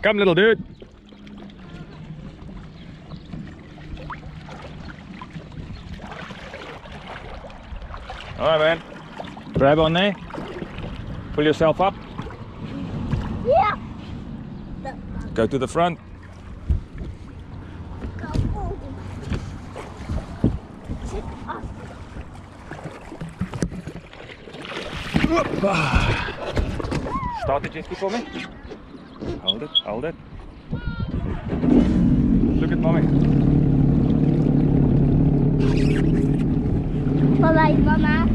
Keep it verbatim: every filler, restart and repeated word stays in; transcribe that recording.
Come, little dude. All right, man. Grab on there. Pull yourself up. Yeah. Go to the front. Start the jet ski for me. Hold it, hold it. Look at mommy. Bye bye, Mama.